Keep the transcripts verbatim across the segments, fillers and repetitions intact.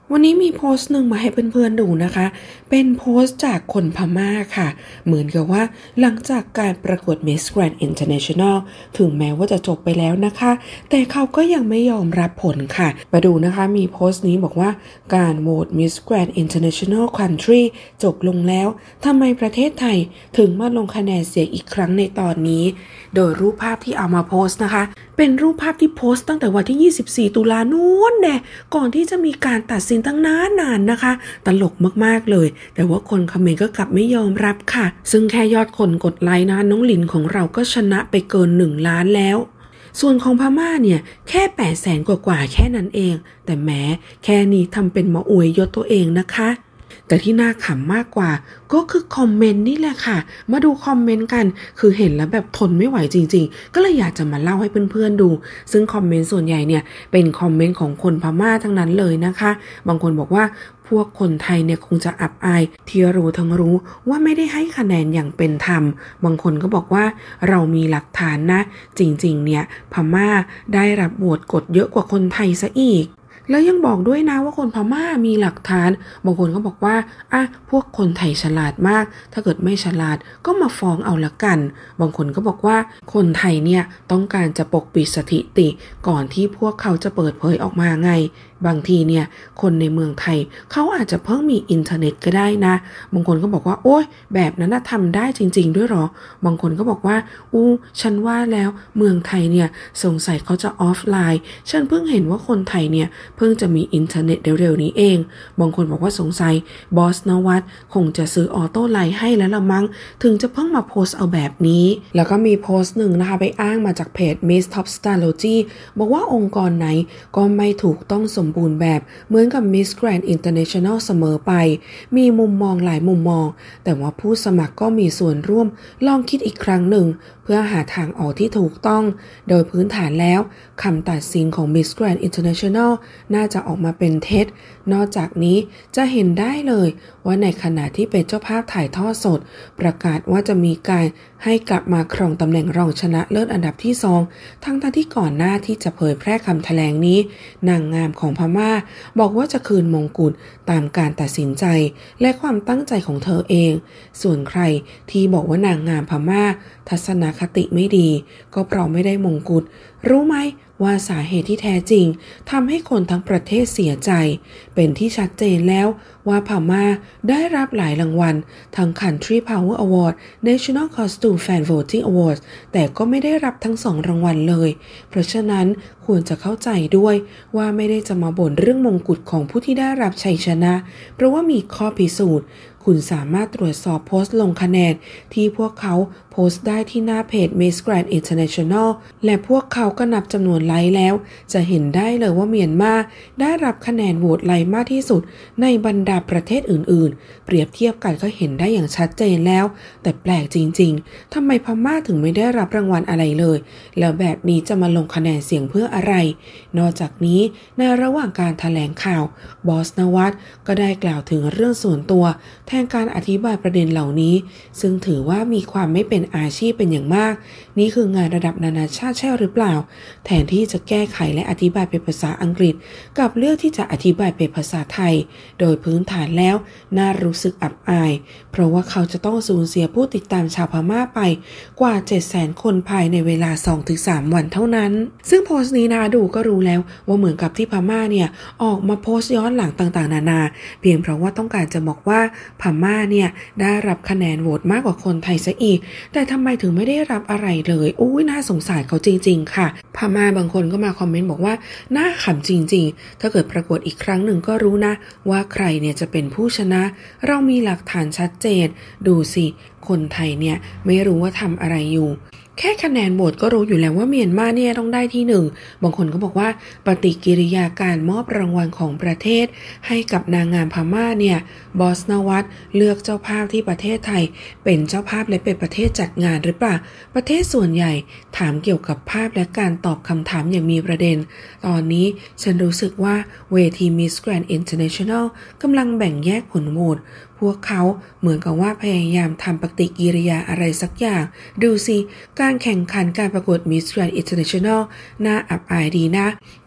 วันนี้มีโพสต์หนึ่งมาให้เพื่อนๆดูนะคะเป็นโพสต์จากคนพม่าค่ะเหมือนกับว่าหลังจากการประกวด Miss Grand International ถึงแม้ว่าจะจบไปแล้วนะคะแต่เขาก็ยังไม่ยอมรับผลค่ะมาดูนะคะมีโพสต์นี้บอกว่าการโหวต Miss Grand International Country จบลงแล้วทำไมประเทศไทยถึงมาลงคะแนนเสียงอีกครั้งในตอนนี้โดยรูปภาพที่เอามาโพสต์นะคะเป็นรูปภาพที่โพสต์ตั้งแต่วันที่ยี่สิบสี่ตุลานู้นแน่ก่อนที่จะมีการตัดสินตั้งนานนนะคะตลกมากๆเลยแต่ว่าคนคอมเมนต์ก็กลับไม่ยอมรับค่ะซึ่งแค่ยอดคนกดไลค์นะน้องหลินของเราก็ชนะไปเกินหนึ่งล้านแล้วส่วนของพม่าเนี่ยแค่แปดแสนกว่าๆแค่นั้นเองแต่แม้แค่นี้ทำเป็นมาอวยยศตัวเองนะคะแต่ที่น่าขำมากกว่าก็คือคอมเมนต์นี่แหละค่ะมาดูคอมเมนต์กันคือเห็นแล้วแบบทนไม่ไหวจริงๆก็เลยอยากจะมาเล่าให้เพื่อนๆดูซึ่งคอมเมนต์ส่วนใหญ่เนี่ยเป็นคอมเมนต์ของคนพม่าทั้งนั้นเลยนะคะบางคนบอกว่าพวกคนไทยเนี่ยคงจะอับอายที่รู้ทั้งรู้ว่าไม่ได้ให้คะแนนอย่างเป็นธรรมบางคนก็บอกว่าเรามีหลักฐานนะจริงๆเนี่ยพม่าได้รับโหวตกดเยอะกว่าคนไทยซะอีกแล้วยังบอกด้วยนะว่าคนพม่ามีหลักฐานบางคนก็บอกว่าอ่ะพวกคนไทยฉลาดมากถ้าเกิดไม่ฉลาดก็มาฟ้องเอาละกันบางคนก็บอกว่าคนไทยเนี่ยต้องการจะปกปิดสถิติก่อนที่พวกเขาจะเปิดเผยออกมาไงบางทีเนี่ยคนในเมืองไทยเขาอาจจะเพิ่งมีอินเทอร์เน็ตก็ได้นะบางคนก็บอกว่าโอ๊ยแบบนั้นทำได้จริงๆด้วยหรอบางคนก็บอกว่าอู้ฉันว่าแล้วเมืองไทยเนี่ยสงสัยเขาจะออฟไลน์ฉันเพิ่งเห็นว่าคนไทยเนี่ยเพิ่งจะมีอินเทอร์เน็ตเร็วๆนี้เองบางคนบอกว่าสงสัยบอสนวัตคงจะซื้อออโต้ไลน์ให้แล้วละมั้งถึงจะเพิ่งมาโพสต์เอาแบบนี้แล้วก็มีโพสต์หนึ่งนะคะไปอ้างมาจากเพจ Miss Top Starology บอกว่าองค์กรไหนก็ไม่ถูกต้องสมบูรณ์แบบเหมือนกับ Miss Grand International เสมอไปมีมุมมองหลายมุมมองแต่ว่าผู้สมัครก็มีส่วนร่วมลองคิดอีกครั้งหนึ่งเพื่อหาทางออกที่ถูกต้องโดยพื้นฐานแล้วคำตัดสินของ Miss Grand International น่าจะออกมาเป็นเท็จนอกจากนี้จะเห็นได้เลยว่าในขณะที่เป็นเจ้าภาพถ่ายทอดสดประกาศว่าจะมีการให้กลับมาครองตำแหน่งรองชนะเลิศอันดับที่สองทั้งทั้งที่ก่อนหน้าที่จะเผยแพร่คำแถลงนี้นางงามของพม่าบอกว่าจะคืนมงกุฎตามการตัดสินใจและความตั้งใจของเธอเองส่วนใครที่บอกว่านางงามพม่าทัศนคติไม่ดีก็เพราะไม่ได้มงกุฎรู้ไหมว่าสาเหตุที่แท้จริงทำให้คนทั้งประเทศเสียใจเป็นที่ชัดเจนแล้วว่าพม่าได้รับหลายรางวัลทั้ง Country Power Award National Costume Fan Voting Awards แต่ก็ไม่ได้รับทั้งสองรางวัลเลยเพราะฉะนั้นควรจะเข้าใจด้วยว่าไม่ได้จะมาบ่นเรื่องมงกุฎของผู้ที่ได้รับชัยชนะเพราะว่ามีข้อพิสูจน์คุณสามารถตรวจสอบโพสต์ลงคะแนนที่พวกเขาโพสต์ได้ที่หน้าเพจ Miss Grand International และพวกเขาก็นับจำนวนไลค์แล้วจะเห็นได้เลยว่าเมียนมาได้รับคะแนนโหวตไลค์มากที่สุดในบรรดาประเทศอื่นๆเปรียบเทียบกันก็เห็นได้อย่างชัดเจนแล้วแต่แปลกจริงๆทำไมพม่าถึงไม่ได้รับรางวัลอะไรเลยแล้วแบบนี้จะมาลงคะแนนเสียงเพื่ออะไรนอกจากนี้ในระหว่างการแถลงข่าวบอสนวัตก็ได้กล่าวถึงเรื่องส่วนตัวแทนการอธิบายประเด็นเหล่านี้ซึ่งถือว่ามีความไม่เป็นอาชีพเป็นอย่างมากนี่คืองานระดับนานาชาติใช่หรือเปล่าแทนที่จะแก้ไขและอธิบายเป็นภาษาอังกฤษกับเลือกที่จะอธิบายเป็นภาษาไทยโดยพื้นฐานแล้วน่ารู้สึกอับอายเพราะว่าเขาจะต้องสูญเสียผู้ติดตามชาวพม่าไปกว่า เจ็ดแสน คนภายในเวลา สองถึงสาม วันเท่านั้นซึ่งโพสต์นี้นะดูก็รู้แล้วว่าเหมือนกับที่พม่าเนี่ยออกมาโพสต์ย้อนหลังต่างๆนานาเพียงเพราะว่าต้องการจะบอกว่าพม่าเนี่ยได้รับคะแนนโหวตมากกว่าคนไทยซะอีกแต่ทำไมถึงไม่ได้รับอะไรเลยอุ้ยน่าสงสารเขาจริงๆค่ะพม่าบางคนก็มาคอมเมนต์บอกว่าน่าขำจริงๆถ้าเกิดประกวดอีกครั้งหนึ่งก็รู้นะว่าใครเนี่ยจะเป็นผู้ชนะเรามีหลักฐานชัดเจนดูสิคนไทยเนี่ยไม่รู้ว่าทำอะไรอยู่แค่คะแนนโหวตก็รู้อยู่แล้วว่าเมียนมาเนี่ยต้องได้ที่หนึ่งบางคนก็บอกว่าปฏิกิริยาการมอบรางวัลของประเทศให้กับนางงามพม่าเนี่ยบอสนวัตเลือกเจ้าภาพที่ประเทศไทยเป็นเจ้าภาพและเป็นประเทศจัดงานหรือเปล่าประเทศส่วนใหญ่ถามเกี่ยวกับภาพและการตอบคำถามอย่างมีประเด็นตอนนี้ฉันรู้สึกว่าเวที Miss Grand International กำลังแบ่งแยกผลโหวตพวกเขาเหมือนกับว่าพยายามทำปฏิกิริยาอะไรสักอย่างดูสิการแข่งขันการประกวด Miss Grand International น่าอับอายดีนะ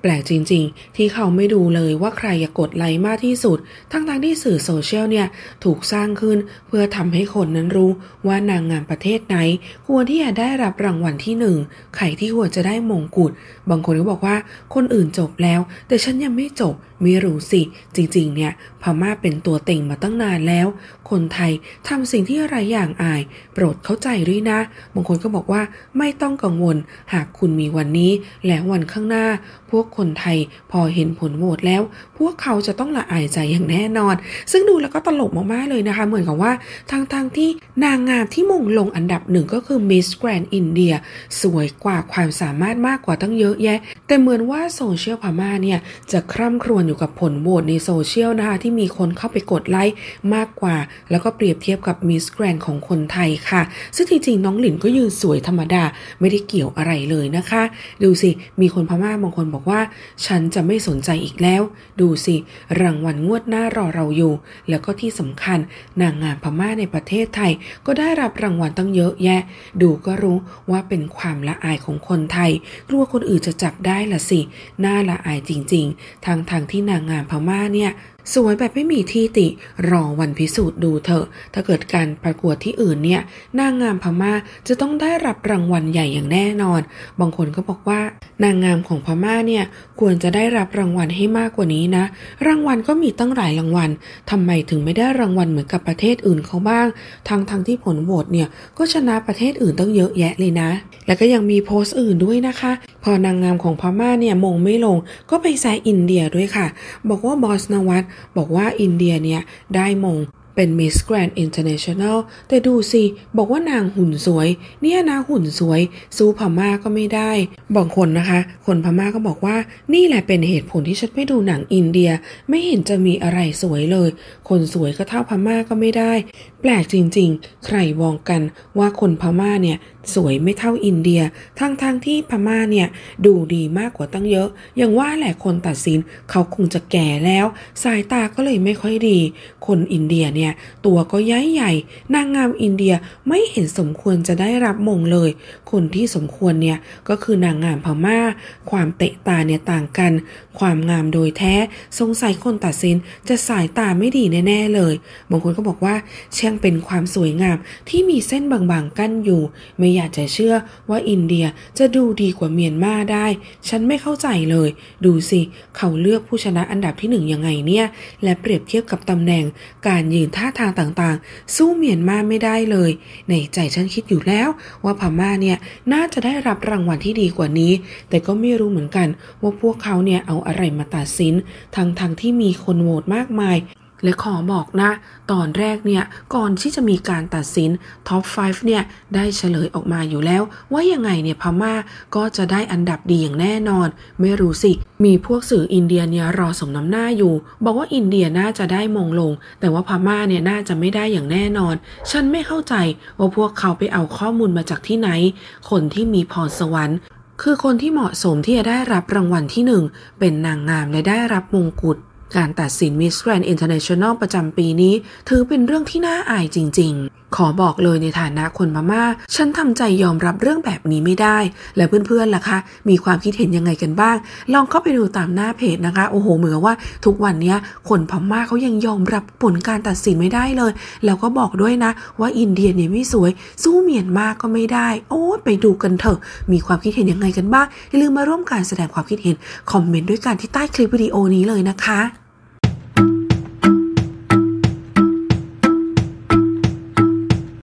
แปลกจริงๆที่เขาไม่ดูเลยว่าใครอยากกดไลค์มากที่สุดทั้งๆที่สื่อโซเชียลเนี่ยถูกสร้างขึ้นเพื่อทำให้คนนั้นรู้ว่านางงามประเทศไหนควรที่จะได้รับรางวัลที่หนึ่งใครที่ควรจะได้มงกุฎบางคนก็บอกว่าคนอื่นจบแล้วแต่ฉันยังไม่จบไม่รู้สิจริงๆเนี่ยพม่าเป็นตัวเต็งมาตั้งนานแล้วคนไทยทำสิ่งที่ไรอย่างอายโปรดเข้าใจด้วยนะบางคนก็บอกว่าไม่ต้องกังวลหากคุณมีวันนี้และวันข้างหน้าพวกคนไทยพอเห็นผลโหวตแล้วพวกเขาจะต้องละอายใจอย่างแน่นอนซึ่งดูแล้วก็ตลกมากๆเลยนะคะเหมือนกับว่าทางทางที่นางงามที่มงลงอันดับหนึ่งก็คือ Miss Grand India สวยกว่าความสามารถมากกว่าตั้งเยอะแยะแต่เหมือนว่าโซเชียลพม่าเนี่ยจะคร่ำครวญอยู่กับผลโหวตในโซเชียลนะคะที่มีคนเข้าไปกดไลค์มากกว่าแล้วก็เปรียบเทียบกับ Miss Grand ของคนไทยค่ะซึ่งจริงๆน้องหลินก็ยืนสวยธรรมดาไม่ได้เกี่ยวอะไรเลยนะคะดูสิมีคนพม่าบางคนบอกว่าฉันจะไม่สนใจอีกแล้วดูสิรางวัลงวดหน้ารอเราอยู่แล้วก็ที่สำคัญนางงามพม่าในประเทศไทยก็ได้รับรางวัลตั้งเยอะแยะดูก็รู้ว่าเป็นความละอายของคนไทยกลัวคนอื่นจะจับได้ละสิน่าละอายจริงๆทางทางที่นางงามพม่าเนี่ยสวยแบบไม่มีที่ติรอวันพิสูจน์ดูเถอะถ้าเกิดการประกวดที่อื่นเนี่ยนางงามพม่าจะต้องได้รับรางวัลใหญ่อย่างแน่นอนบางคนก็บอกว่านางงามของพม่าเนี่ยควรจะได้รับรางวัลให้มากกว่านี้นะรางวัลก็มีตั้งหลายรางวัลทำไมถึงไม่ได้รางวัลเหมือนกับประเทศอื่นเขาบ้างทั้งทั้งที่ผลโหวตเนี่ยก็ชนะประเทศอื่นตั้งเยอะแยะเลยนะแล้วก็ยังมีโพสต์อื่นด้วยนะคะพอนางงามของพม่าเนี่ยมงไม่ลงก็ไปแซะอินเดียด้วยค่ะบอกว่าบอสนวัตบอกว่าอินเดียเนี่ยได้มงเป็น Miss Grand International แต่ดูสิบอกว่านางหุ่นสวยเนี่ยนะหุ่นสวยสู้พม่าก็ไม่ได้บางคนนะคะคนพม่าก็บอกว่านี่แหละเป็นเหตุผลที่ฉันไม่ดูหนังอินเดียไม่เห็นจะมีอะไรสวยเลยคนสวยก็เท่าพม่าก็ไม่ได้แปลกจริงๆใครมองกันว่าคนพม่าเนี่ยสวยไม่เท่าอินเดียทั้งๆ ท, ที่พม่าเนี่ยดูดีมากกว่าตั้งเยอะอย่างว่าแหละคนตัดสินเขาคงจะแก่แล้วสายตาก็เลยไม่ค่อยดีคนอินเดียเนี่ยตัวก็ย้ายใหญ่นางงามอินเดียไม่เห็นสมควรจะได้รับมงเลยคนที่สมควรเนี่ยก็คือนางงามพม่าความเตะตาเนี่ยต่างกันความงามโดยแท้สงสัยคนตัดสินจะสายตาไม่ดีแน่ๆเลยบางคนก็บอกว่าเช่างเป็นความสวยงามที่มีเส้นบางๆกั้นอยู่ไม่อยากจะเชื่อว่าอินเดียจะดูดีกว่าเมียนมาได้ฉันไม่เข้าใจเลยดูสิเขาเลือกผู้ชนะอันดับที่หนึ่งยังไงเนี่ยและเปรียบเทียบกับตำแหน่งการยืนท่าทางต่างๆสู้เมียนมาไม่ได้เลยในใจฉันคิดอยู่แล้วว่าพม่าเนี่ยน่าจะได้รับรางวัลที่ดีกว่านี้แต่ก็ไม่รู้เหมือนกันว่าพวกเขาเนี่ยเอาอะไรมาตัดสินทั้งๆ ท, ที่มีคนโหวตมากมายและขอบอกนะตอนแรกเนี่ยก่อนที่จะมีการตัดสินท็อปห้าเนี่ยได้เฉลยออกมาอยู่แล้วว่ายังไงเนี่ยพม่าก็จะได้อันดับดีอย่างแน่นอนไม่รู้สิมีพวกสื่ออินเดียเนี่ยรอสมน้ำหน้าอยู่บอกว่าอินเดียน่าจะได้มงลงแต่ว่าพม่าเนี่ยน่าจะไม่ได้อย่างแน่นอนฉันไม่เข้าใจว่าพวกเขาไปเอาข้อมูลมาจากที่ไหนคนที่มีพรสวรรค์คือคนที่เหมาะสมที่จะได้รับรางวัลที่หนึ่งเป็นนางงามและได้รับมงกุฎการตัดสิน Miss Grand International ประจำปีนี้ถือเป็นเรื่องที่น่าอายจริงๆขอบอกเลยในฐานะคนพม่าฉันทำใจยอมรับเรื่องแบบนี้ไม่ได้และเพื่อนๆล่ะคะมีความคิดเห็นยังไงกันบ้างลองเข้าไปดูตามหน้าเพจนะคะโอ้โหเหมือนว่าทุกวันนี้คนพม่าเขายังยอมรับผลการตัดสินไม่ได้เลยแล้วก็บอกด้วยนะว่าอินเดียเนี่ยไม่สวยสู้เมียนมาก็ไม่ได้โอ้ไปดูกันเถอะมีความคิดเห็นยังไงกันบ้างอย่าลืมมาร่วมการแสดงความคิดเห็นคอมเมนต์ด้วยกันที่ใต้คลิปวิดีโอนี้เลยนะคะ